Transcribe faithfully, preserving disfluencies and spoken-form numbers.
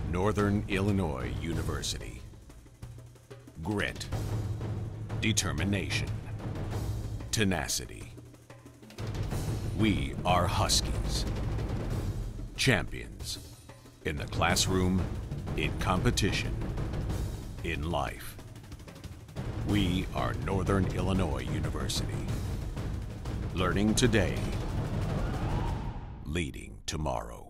Northern Illinois University. Grit, determination, tenacity. We are Huskies. Champions in the classroom, in competition, in life. We are Northern Illinois University. Learning today, leading tomorrow.